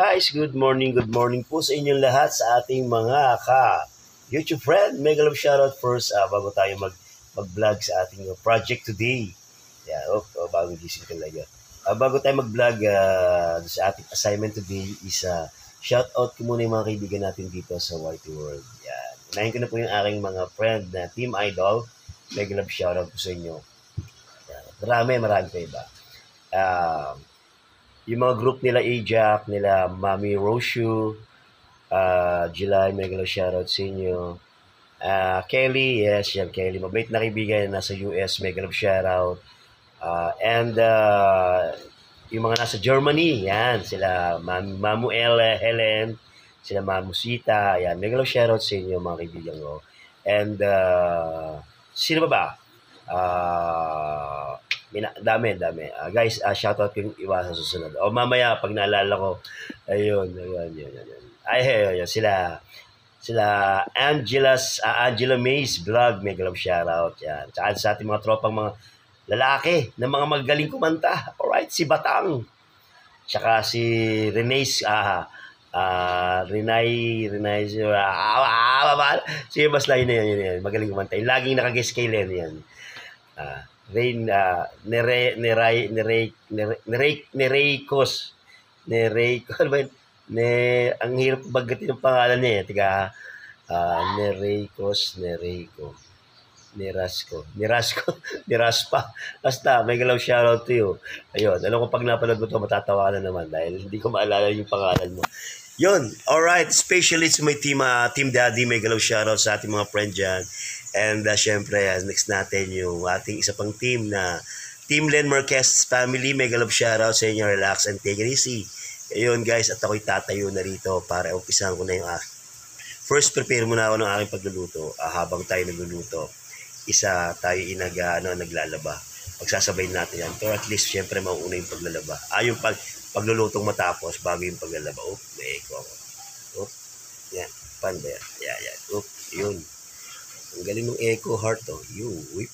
guys, good morning po sa inyong lahat sa ating mga YouTube friend. Mega love shoutout first bago tayo mag-vlog sa ating project today. Bagong gising talaga. Bago tayo mag-vlog sa ating assignment today is shoutout ko muna yung mga kaibigan natin dito sa YT World. Yan. Unahin ko na po yung aking mga friend na Team Idol. Mega love shoutout po sa inyo. Yan. Marami pa iba. Yung mga group nila Ajax, nila Mami Roshu, July, mega love shoutout sa inyo. Kelly, yes, yan Kelly. Mabait na kaibigan nasa US, mega love shoutout. And yung mga nasa Germany, yan, sila Mamu Helen, sila Mamu Sita, yan, mega love shoutout sa inyo mga kaibigan ko. And sino ba? Dami. Guys, shoutout ko yung iba sa susunod. Mamaya, pag naalala ko, ayun. Ay, sila Angela Mays Vlog, mega love shoutout. Yan. Tsaka sa ating mga tropang mga lalaki na mga magaling kumanta. Alright, si Batang. Tsaka si Renay, sige, basta yun yan. Magaling kumanta. Yung laging nakaguess kay Len yan. Ang hirap bagatin ng pangalan niya. Neraspa. Basta, may galaw shoutout to you. Ayun, alam ko pag napanood mo ito, matatawa ka na naman dahil hindi ko maalala yung pangalan mo. Yun, alright, especially to my Team Daddy, may galaw shoutout sa ating mga friend dyan. And syempre, next natin yung ating isa pang team na Team Len Marquez Family. Mega love shoutout sa inyo. Relax and take it easy. Ayun guys, at ako'y tatayo na rito para umpisahan ko na yung first prepare muna ako ng aking pagluluto. Habang tayo nagluluto, isa tayo naglalaba. Pagsasabay natin yan. Pero at least syempre mauuna yung paglalaba. Yung paglulutong matapos bago yung paglalaba. May echo ako. Yan. Panda yan. Yan. Yun. Ang galing ng echo heart to. Whip.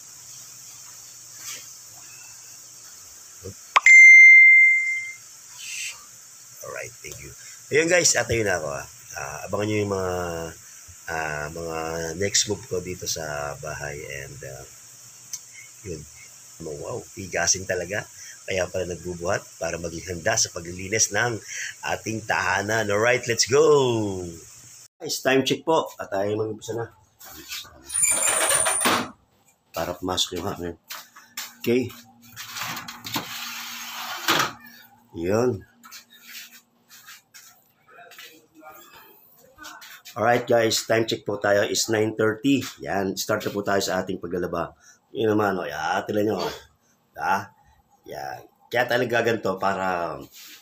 Alright, thank you. Ayun guys, atayo na ako. Abangan nyo yung mga next move ko dito sa bahay. And yun. Wow, tigasin talaga. Kaya pala nagbubuhat para maging handa sa paglilinis ng ating tahanan. Alright, let's go! Guys, time check po. At tayo mag-umpisa na. Para pumasok yung hangin. Okay. Yun. Alright guys, time check po tayo is 9:30. Yan, start na po tayo sa ating paglalaba. Yun naman, tilan nyo. Yan. Kaya tayo nagaganto para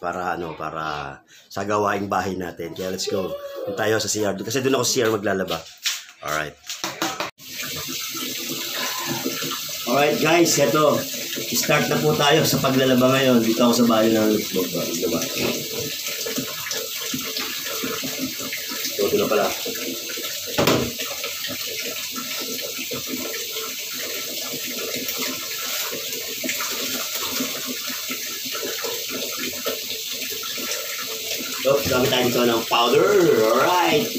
sa gawaing bahay natin. Kaya let's go. Doon tayo sa CR. Kasi doon ako sa CR maglalaba. Alright. Alright guys, eto. Start na po tayo sa paglalaba ngayon. Dito ako sa bahay ng laba. Ito na pala. Gamit tayo dito ng powder. Alright.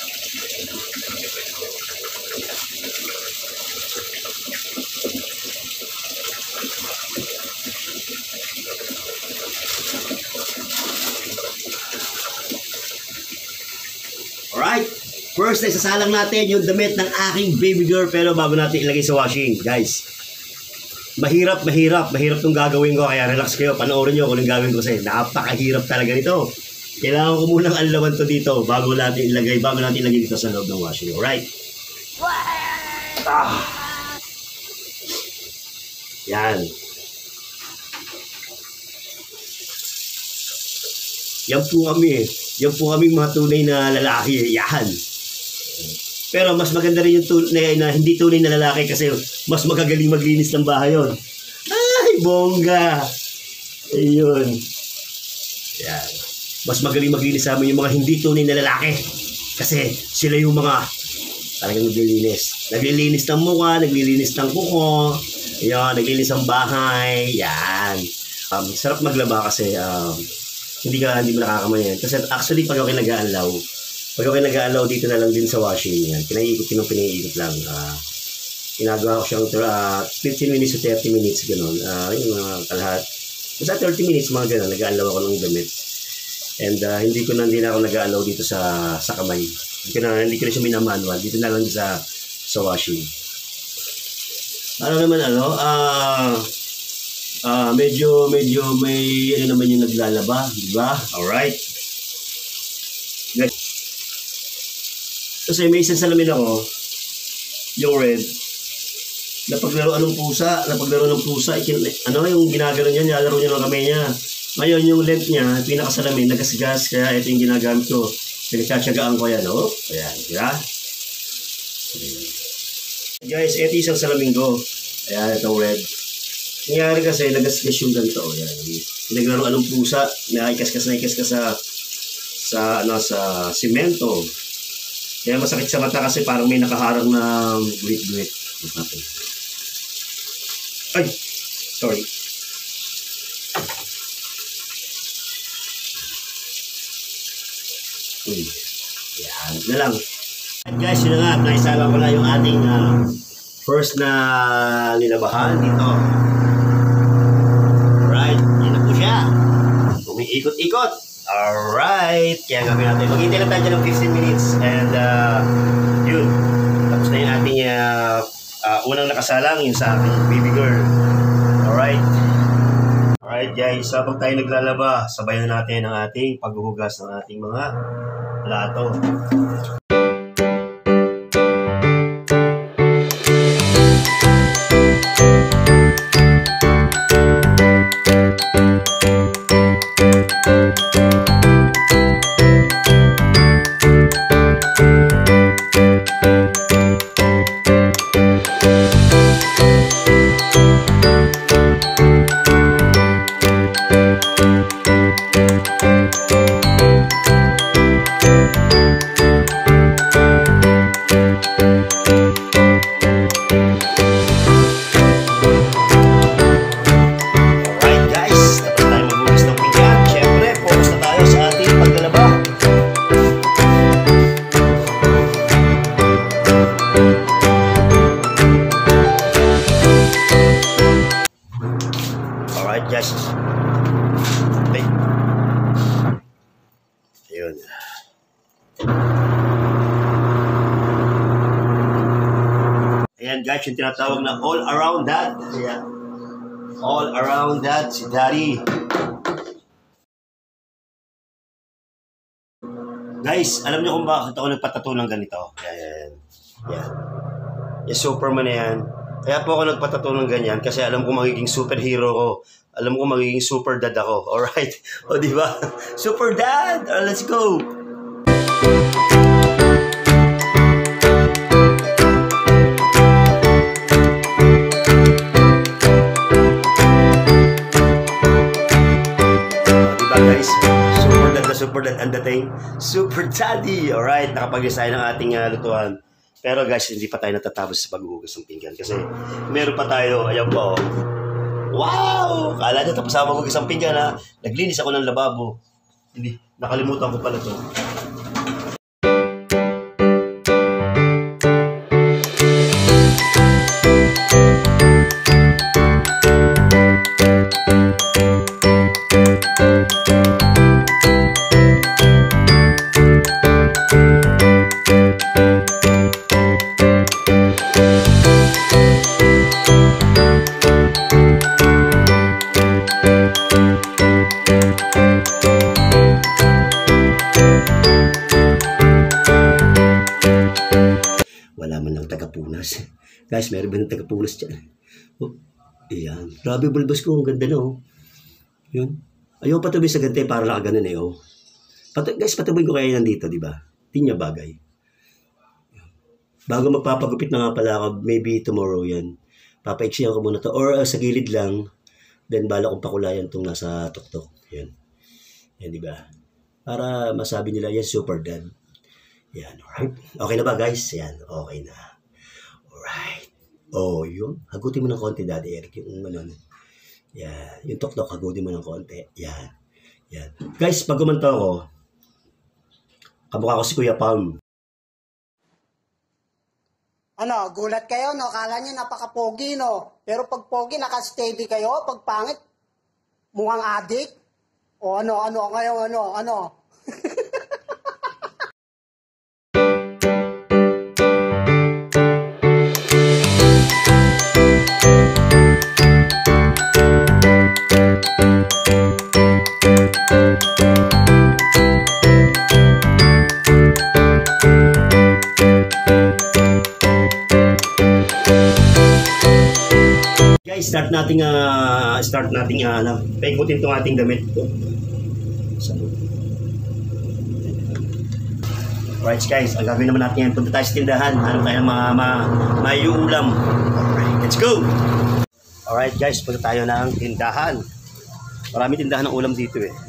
Alright. First, isasalang natin yung damit ng aking baby girl. Pero bago natin ilagay sa washing, guys. Mahirap itong gagawin ko. Kaya relax kayo. Panoorin nyo kung anong gagawin ko kasi napakahirap talaga nito. Kailangan ko munang alawan to dito bago natin ilagay dito sa loob ng washing. Alright? Yan. Yan po kami mga tunay na lalaki. Yan. Pero mas maganda rin yung tunay na hindi tunay na lalaki kasi mas magagaling maglinis ng bahay yun. Ay, bongga. Ayun. Yan. Mas magaling maglinis sa amin yung mga hindi tunay na lalaki. Kasi sila yung mga talagang naglilinis. Naglilinis ng mukha, naglilinis ng kuko. Yan, naglilinis ng bahay. Yan. Sarap maglaba kasi hindi mo nakakamay yan. Kasi actually, pag ako nag-aalaw dito na lang din sa washing yan. Pinaiikot lang. Ginagawa ko siyang 15 minutes to 30 minutes, gano'n. Yung mga kalahat. Basta 30 minutes, mga gano'n, nag-aalaw ako ng damit. And hindi na ako nag-aalaw dito sa kamay. Hindi ko na siya minamanual. Dito na lang sa washing. Medyo may naman yung naglalaba, di ba? Alright. Kasi may isang salamin ako, yung red, napaglaro ng pusa, yung ginagano niya, nilalaro niya ng kamay niya. Ngayon, yung length niya, pinakasalamin, nagasgas, kaya ito yung ginagamit ko. Pinagtsatsagaan ko yan, oh. Ayan, di ba? Guys, ito isang salamin ko. Ayan, itong red. Nangyari kasi, nagasgas yung ganito. Ayan. Pinaglaro ng pusa, naikaskas sa simento. Kaya masakit sa mata kasi parang may nakaharang na guhit-guhit. Ay! Sorry. Yan na lang. At guys, yun na nga, naisama ko na yung ating first na nilabahan dito. Alright, yan na po siya. Umiikot-ikot. Alright, kaya gawin natin. Maghintay lang tayo dyan ng 15 minutes. And yun, tapos na yung ating unang nakasalang, yung sa ating baby girl. Alright. Alright guys, habang tayo naglalaba, sabayan natin ang ating paghuhugas ng ating mga plato. Alright guys. Okay. Ayun. Ayan guys, yung tinatawag na all around that. Ayan. All around that si Daddy. Guys, alam niyo kung bakit ako nagpatato ng ganito? Ayan. Yan. Yung Superman na yan. Kaya po ako nagpatato ng ganyan kasi alam ko magiging superhero ko. Alam ko magiging super dad ako. Alright? O diba? Super dad! Let's go! Diba guys? Super dad ang dating. Super daddy! Alright? Nakapag-design ng ating lutuan. Pero guys, hindi pa tayo natatapos sa paghuhugas ng pinggan kasi meron pa tayo, ayan po. Wow! Kala nyo tapos ako maghugas ng pinggan ha. Naglinis ako ng lababo. Hindi, nakalimutan ko pala to. Wala man lang tagapunas. Guys, meron ba ng tagapunas dyan? Oh, ayan. Grabe bulbas ko. Ang ganda na oh. Yun. Ayaw patuloy sa gante para nakaganon eh oh. Guys, patuloy ko kaya nandito, di ba? Di niya bagay. Bago magpapagupit na nga pala ako, maybe tomorrow yan. Papaiksiyan ko muna to. Or sa gilid lang. Then bala kong pakulayan itong nasa tuktok. Yan. Yan, di ba? Para masabi nila, yan, super dad. Yan, alright. Okay na ba, guys? Yan, okay na. Alright. Oh, yun. Hagutin mo ng konti, Daddy Eric. Yung ano. Yan. Yung tuktok, hagutin mo ng konti. Yan. Yan. Guys, pag kumanto ako, kamukha ko si Kuya Palm. Ano, gulat kayo, no? Kala nyo napaka-pogi, no? Pero pag pogi, naka-steady kayo. Pag pangit, mukhang adik. O ngayon, ano? Guys, start nating paikutin tong ating damit. Right guys, ang gagawin naman natin yan, punta tayo sa tindahan. Ano tayo may ulam. Alright, let's go! Alright guys, punta tayo ng tindahan. Marami tindahan ng ulam dito eh.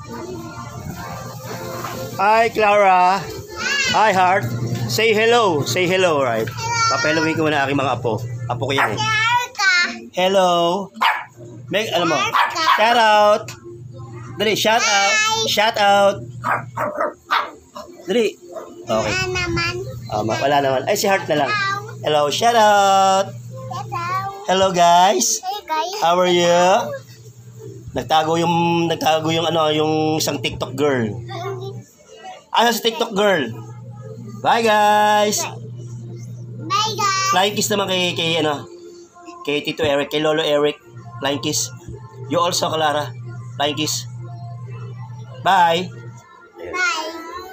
Hi Clara! Hi Heart! Say hello! Say hello, right? Papahellowin ko muna aking mga apo. Apo ko yan eh. Hello! Meg, alam mo, shout out! Dali, shout out! Shout out! Dali! Okay. Wala naman. Ay, si Heart na lang. Hello, shout out! Hello guys! How are you? Nagtago yung yung isang TikTok girl. Ano si TikTok girl? Bye guys! Bye guys! Flying kiss naman kay Tito Eric, kay Lolo Eric. Flying kiss. You also, Clara. Flying kiss. Bye! Bye!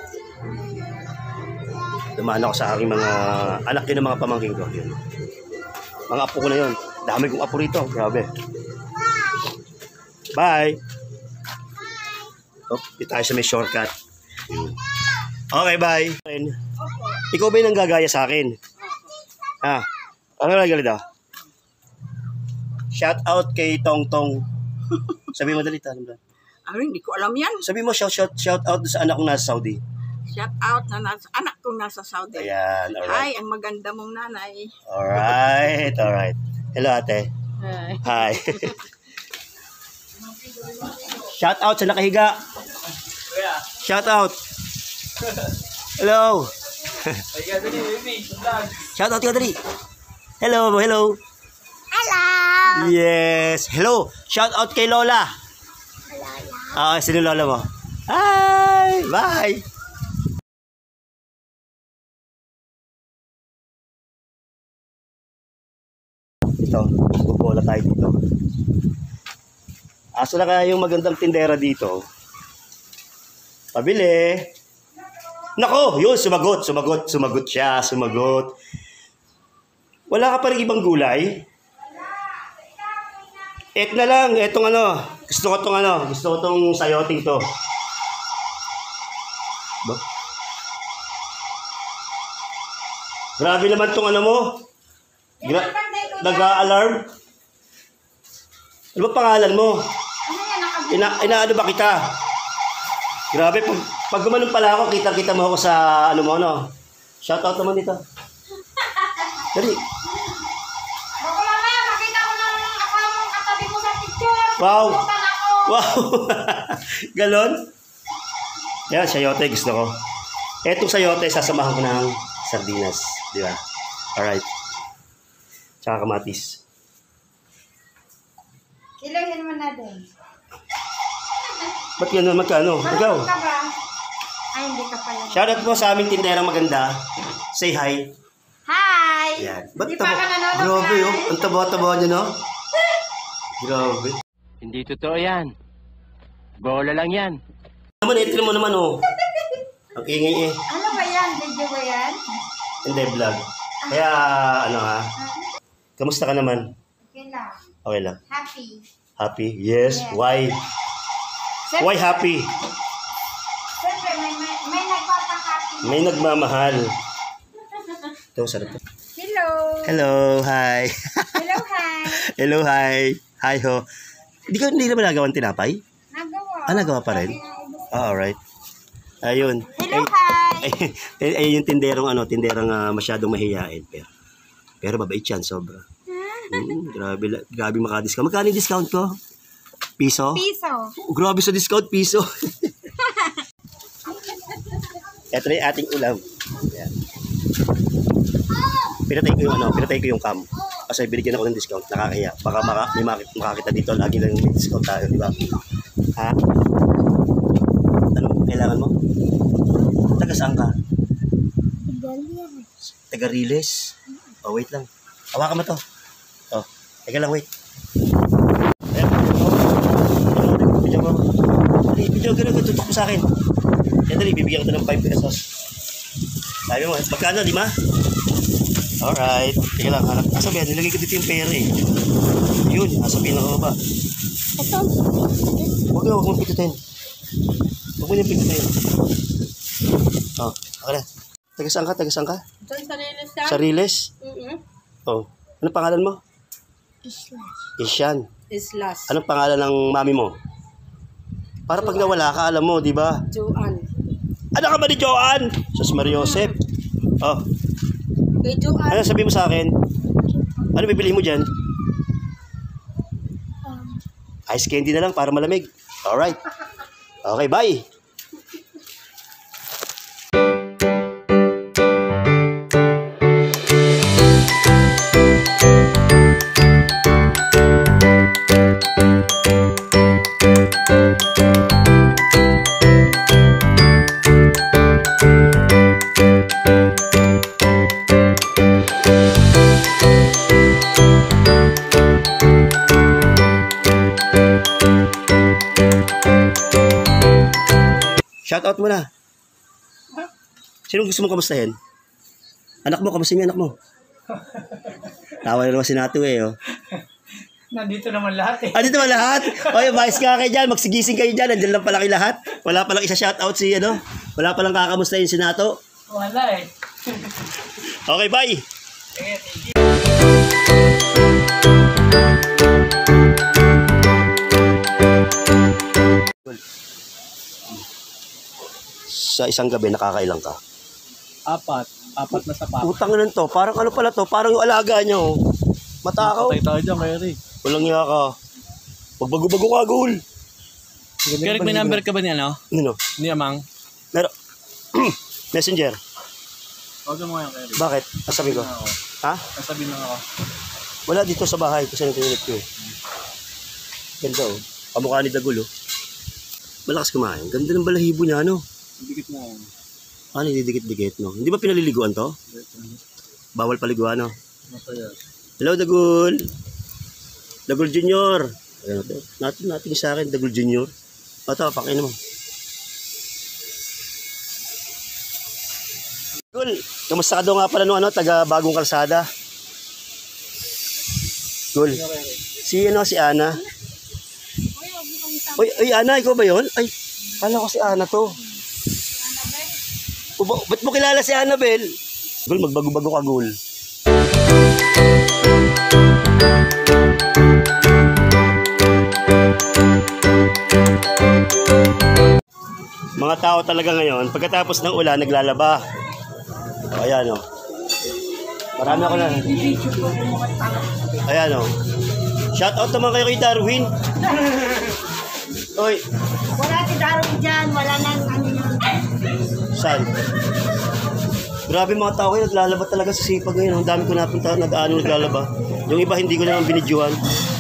Dumaan ako sa aking mga anak yun ng mga pamangking ko. Yun. Mga apo ko na yun. Dami kong apo rito. Grabe. Bye! Oh, di tayo sa may shortcut. Okay, bye! Ikaw ba yung nanggagaya sa akin? Ha? Ano lang galit ah? Shout out kay Tong Tong. Sabi mo dali tanong. Hindi ko alam yan. Sabi mo shout out sa anak kong nasa Saudi. Shout out na anak kong nasa Saudi. Ayan, alright. Hi, ang maganda mong nanay. Alright. Hello ate. Hi. Hi. Shout out sa nakahiga. Shout out. Hello. Shout out ka dali. Hello. Hello! Yes. Hello. Shout out kay Lola. Sino Lola mo? Hi. Bye. Ito. Bubola tayo dito. Aso na kaya yung magandang tindera dito. Pabili. Nako, yun, sumagot siya. Wala ka pa rin ibang gulay? Et na lang, etong gusto ko tong sayoting to. Ba? Grabe naman tong mo. Nag-a-alarm. Ano ba pangalan mo? Inaano ba kita? Grabe, pag gumanon pala ako, kita mo ako sa Shoutout naman dito. Dali. Baka mamaya makita ko ng ako ang katabi mo sa picture. Wow. Pupuntan ako. Wow. Galon? Yan, sayote gusto ko. Etong sayote, sasamahan ko ng sardinas. Di ba? Alright. Tsaka kamatis. Ilagyan mo na din. Ba't gano'n magkano? Ikaw. Marunong ka ba? Ay, hindi ka pa yan. Shoutout po sa aming tinderang maganda. Say hi. Hi! Yan. Ba't Hindi pa ka nanonood Grabe live. oh. Ang taba-taba niya no? Grabe. Hindi totoo yan. Bola lang yan. Naman, etri mo naman oh. Ang ingay eh. Ano ba yan? Video ba yan? Hindi, vlog. Kaya, kamusta ka naman? Okay lang. Okay lang. Happy. Happy? Yes. Yes. Why? Why happy? Siyempre, may nagpapakapi. May nagmamahal. Ito, sarap to. Hello. Hello, hi. Hello, hi. Hello, hi. Hi ho. Hindi naman nagawa ng tinapay? Nagawa. Nagawa pa rin? Alright. Ayun. Hello, hi. Ay, yung tinderang masyadong mahihain. Pero mabait yan, sobra. Grabe makadiscount. Magkano yung discount ko? Piso? Piso. Oh, grabe sa discount, piso. Ito na yung ating ulam. Ayan. Pinatay ko yung cam. Kasi binigyan ako ng discount, nakakahiya. Baka may makakita dito, lagi lang may discount tayo, di ba? Ha? Anong kailangan mo? Taga saan ka? Taga Riles. Oh, wait lang. Hawakan mo to. Oh, teka lang, wait. Ayan, video mo. Video, gano'n, tutok mo sa akin. Yan, dali, bibigyan ko ito ng 5 pesos. Sabi mo, magkano, 5? Alright. Teka lang, hanap. Sabi, nilagay ko dito yung pera eh. Yun, nasa pinakababa. Huwag mong pitutin. Huwag mo niyang pitutin. Oh, okay na. Taga saan ka? Taga saan ka? Doon sa Riles Sa Riles? Oh. Anong pangalan mo? Isyan. Islas. Anong pangalan ng mami mo? Para pag nawala ka, alam mo, di ba? Joan. Ano ka ba ni Joanne? Sus Mariosep. Oh. Kay Joan. Ano sabi mo sa akin? Ano bibili mo dyan? Ice candy na lang para malamig. Alright. Okay, bye. Shoutout mo na. Sino gusto mong kamustahin? Anak mo, kamusta yung anak mo? Tawa na naman si Nato eh, oh. Nandito naman lahat eh. Ah, dito ba lahat? Oy, vice ka kayo dyan, magsigising kayo dyan, nandiyan lang pala kayo lahat. Wala palang isa shoutout si, wala palang kakamustahin si Nato. Wala eh. Okay, bye! Sa isang gabi, nakakailang ka? Apat na sapat. Utang na to, parang ano pala to, parang yung alaga nyo. Matakaw. Patay tayo dyan, kaya rin. Walang iya ka. Magbago-bago ka, Gul. Eric, may number ka ba niya, no? Ano? Ni Amang? Meron. Messenger. Huwag mo yan, Eric. Bakit? Sabi ko. Ako. Ha? Sasabihin lang ako. Wala dito sa bahay kasi nagtinulit ko eh. Ganda oh. Kamukha ni Dagul oh. Malakas kumain. Ganda ng balahibo niya ano. Dikit na yan. Ano didikit-dikit no? Hindi ba pinaliliguan to? Bawal paliguan no? Masaya. Hello Dagul. Dagul Junior. Ayan ito. Natin sa akin Dagul Junior. Ito, pakin mo. Dagul, kamusta ka daw nga pala nung taga Bagong Kalsada? Dagul. Si Ana. Uy, Ana, ikaw ba yun? Ay, kala ko si Ana to. Ba't mo kilala si Annabel? Gul, magbago-bago ka, Gul. Mga tao talaga ngayon, pagkatapos ng ulan, naglalaba. O, ayan o. Marami ako na. Ayan o. Shout out naman kayo kay Darwin. Oy. Wala si Darwin dyan. Wala nang ano yun. Saan? Grabe mga tao kayo, naglalaba talaga sa sipag ngayon. Ang dami ko napunta, naglalaba. Yung iba hindi ko naman binidyohan.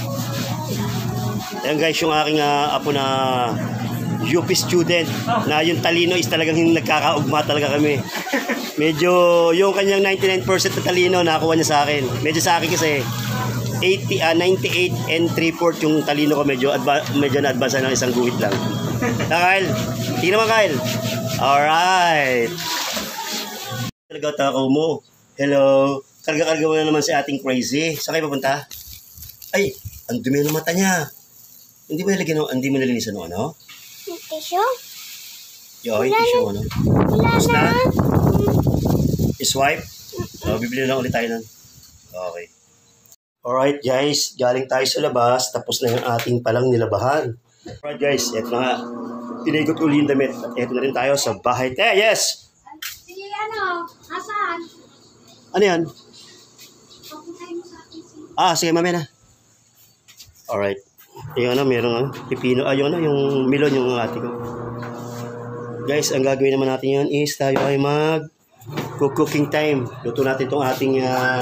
Ayan guys, yung aking apo na UP student na yung talino is talagang nagkakaugma talaga kami. Medyo yung kanyang 99% na talino nakakuha niya sa akin. Medyo sa akin kasi 98 and 3/4 yung talino ko, medyo na-advance ng isang guhit lang. Kyle, tingnan mo Kyle. Alright. Talaga takaw mo. Hello. Karga-karga mo na naman si ating crazy. Saan kayo papunta? Ay, ang dumi ng mata niya. Hindi mo nalinisan ng ano? Tissue? Yoy, tissue ano? Wala na. na. Swipe? So, bibili lang ulit tayo nun. Okay. Alright guys, galing tayo sa labas. Tapos na yung ating palang nilabahan. Alright guys, eto na nga. Tinigot uli yung damit. At eto na rin tayo sa bahay. Yes! Sige, ano? Nasaan? Ano yan? Papuntahin mo sa akin. Sige mamaya na. Alright. Yung ano, merong ano, pipino. Yung ano, yung melon yung ate ko. Guys, ang gagawin naman natin yan is tayo ay cooking time. Luto natin itong ating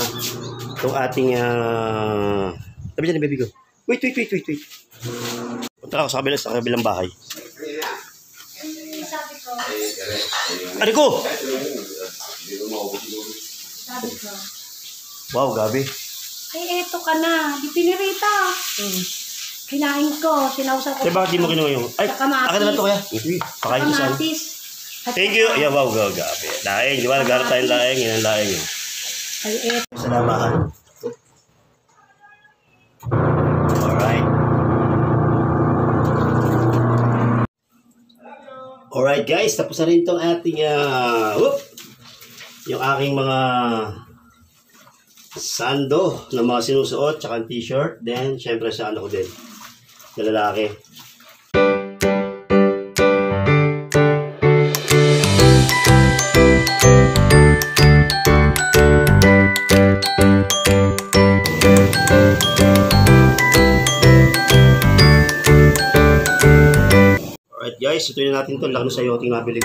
sabi dyan, baby ko. Wait. Punta ako sa kabilang bahay. Ano ko? Wow, Gabi. Ay, eto ka na. Di pinirita. Kinain ko. Sinausaw ko. Kaya bakit di mo kinuha yung... Ay, Sa kamatis. akin naman ito kaya. Pakain ko saan. Kamatis. At Thank you. Yeah, wow, Gabi. Laing, di ba? Nagharap tayong laing. Yan ang laing. Ay, eto. Salamat. Alright. Alright guys, tapos na rin itong ating yung aking mga sando na mga sinusuot tsaka t-shirt. Then, syempre sa ano ko din na lalaki. Alright guys, ito na natin ito. Laki na sa iyo ating nabili.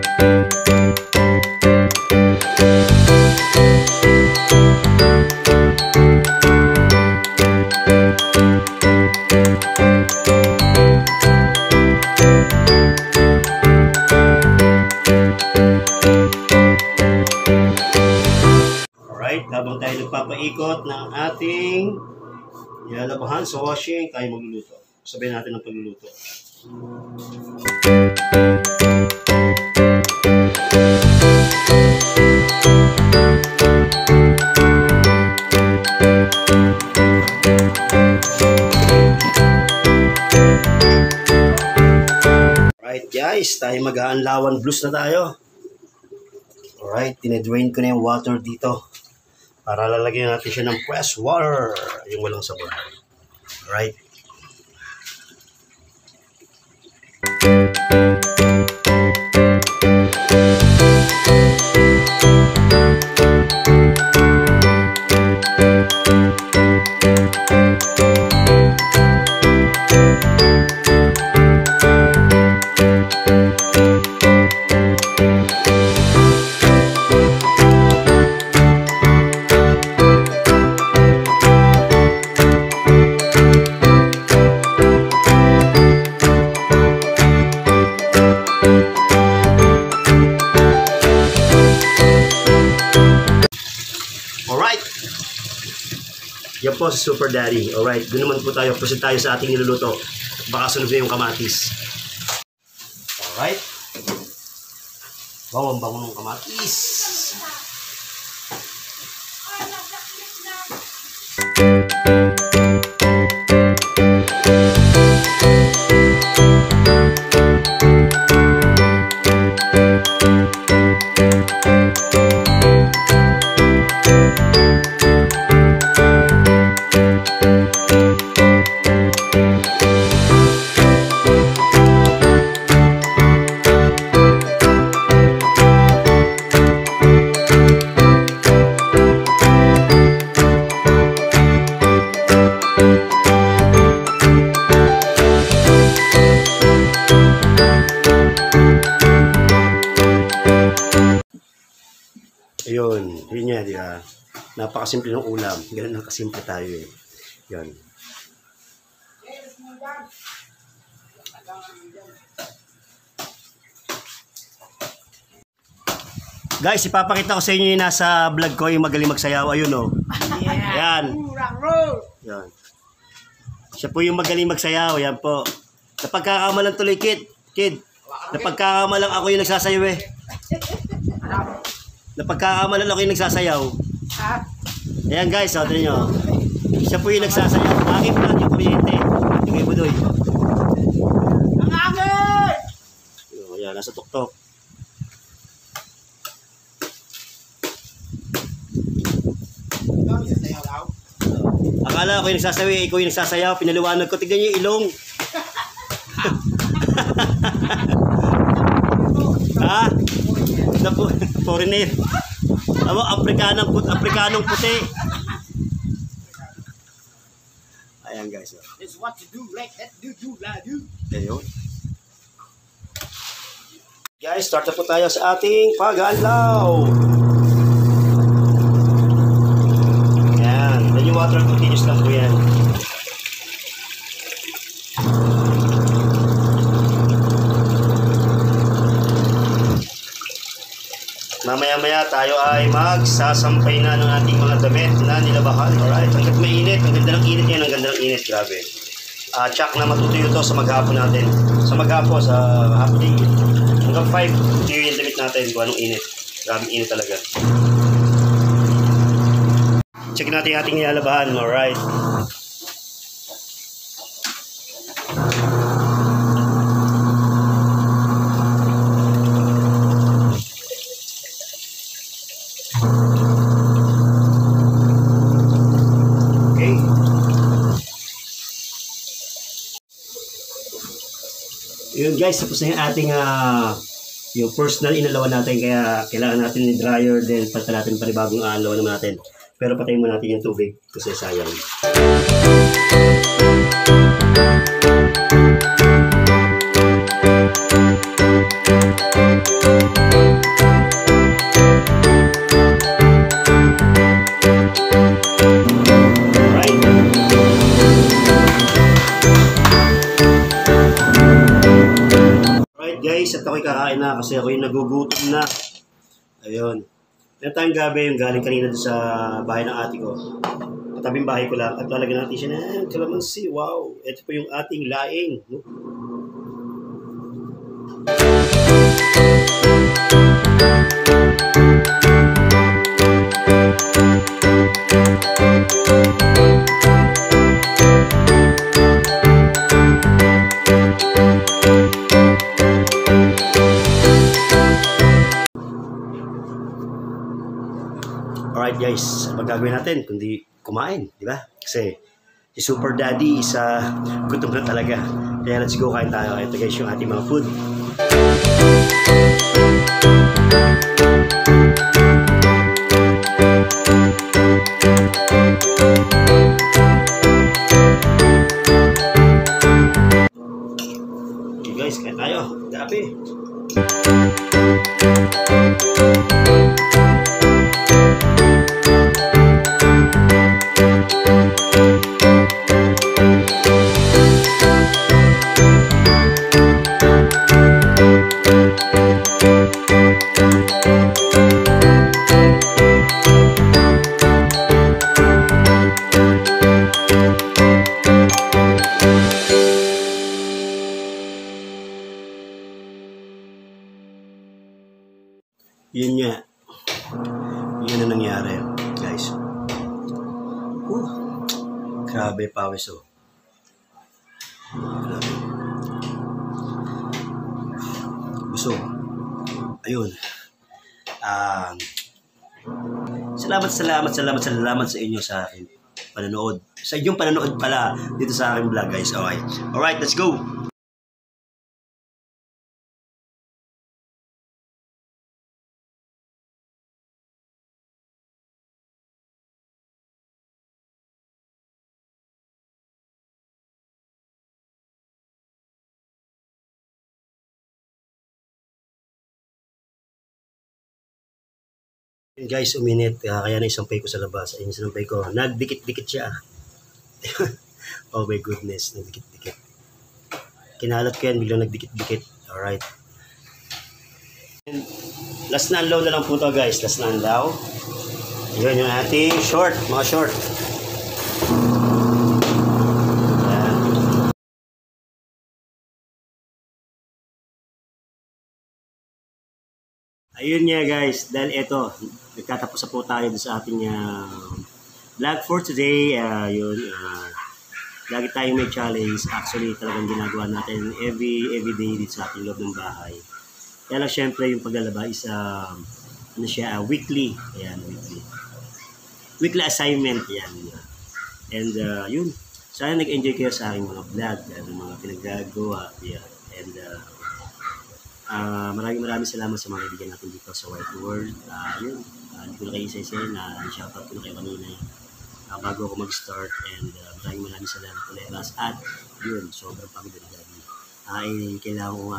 Alright, habang tayo nagpapaikot ng ating nilalabahan sa washing, tayo magluluto. Sabihin natin ang pagluluto. Alright guys, tayo mag-aanlawan blues na tayo. Alright, tinedrain ko na yung water dito para lalagyan natin siya ng fresh water, yung walang sabon. Alright. Yan po si Super Daddy. Alright, doon naman po tayo. Proceed tayo sa ating niluluto. Baka sunod na yung kamatis. Alright. Wow, ang bango ng kamatis. Ayun, yun niya, di ba? Napakasimple ng ulam. Ganun lang kasimple tayo eh. Yun. Guys, ipapakita ko sa inyo yung nasa vlog ko, yung magaling magsayaw. Ayun oh. Yan. Yan. Siya po yung magaling magsayaw. Yan po. Napagkakamalang tuloy, kid. Napagkakamalang ako yung nagsasayaw eh. Napagkakamalan ako yung nagsasayaw. Ayan guys, tignan nyo. Siya po yung nagsasayaw. Aking plan yung kuryente. Tingay mo doy. Ang agad! Ayan, nasa tuktok. Akala ako yung nagsasayaw, ikaw yung nagsasayaw. Pinaliwanag ko, tignan nyo yung ilong. Ha? Foreigner. Afrikanong puti. Ayan guys. Oh. It's what you do, like that, do, la, do. Ayun. Guys, start na po tayo sa ating pag-alaw. Ayan. Then yung water continuous lang po yan. Mamaya-maya tayo ay magsasampay na ng ating mga damit na nilabahan. Alright, hanggat mainit. Ang ganda ng init yan, ang ganda ng init. Grabe. Tsak na matutuyo to sa maghapon natin. Sa maghapon, sa hapon. Hanggang 5, tutuyo yung damit natin kung anong init. Grabe init talaga. Check natin yung ating nilalabahan. Alright. Yun guys, tapos na yung ating yung personal inalawan natin, kaya kailangan natin ni dryer, then palitan natin panibagong alawan naman natin. Pero patayin mo natin yung tubig kasi sayang. Guys, at ako'y kakain na kasi ako'y nagugutom na. Ayun. Meron tayong gabi yung galing kanina doon sa bahay ng ate ko. Katabing bahay ko lang. At lalagyan natin siya na kalamansi. Wow! Ito po yung ating laing. No? Alright guys, ano gagawin natin kundi kumain, di ba? Kasi si Super Daddy is gutom na talaga. Kaya let's go, kain tayo. Ito guys yung ating mga food. Okay guys, kain tayo. Gabi. Yun nga. Yun na nangyari, guys. Grabe, pawis oh. Grabe. Busog. Ayun. Salamat sa inyo sa akin panonood. Sa inyong panonood pala dito sa aking vlog, guys. Okay. Alright, let's go. Guys, uminit. Kaya naisampay ko sa labas. Ayun, sinampay ko. Nagdikit-dikit siya. Oh my goodness. Nagdikit-dikit. Kinalat ko yan. Biglang nagdikit-dikit. Alright. Last na unload na lang po to guys. Last na unload. Yun yung ating short. Mga short. Ayun nga guys, dahil ito, nagtatapos na po tayo sa ating vlog for today. Lagi tayong may challenge. Actually, talagang ginagawa natin every day dito sa ating loob ng bahay. Kaya lang syempre yung paglalaba is weekly. Ayan, weekly assignment. Ayan. And yun, sana nag-enjoy kayo sa aking mga vlog, mga pinaggagawa. Ayan. And maraming salamat sa mga kaibigan natin dito sa White World. Hindi ko na kayo isa-isa na shoutout ko na kayo kanina. bago ako mag-start, and maraming salamat ulit, Bas. At yun, sobrang pagod na Daddy. Ay kailangan ko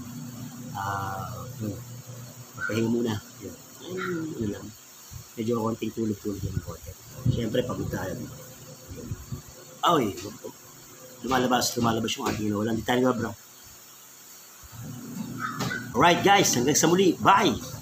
papahinga muna. Yun. Ay, yun lang. Medyo konting tulog-tulog yung konti. Siyempre, pagod tayo. Yun. Ay, lumalabas yung ating inawalan. Di tayo nga, bro. Alright guys, hanggang sa muli. Bye!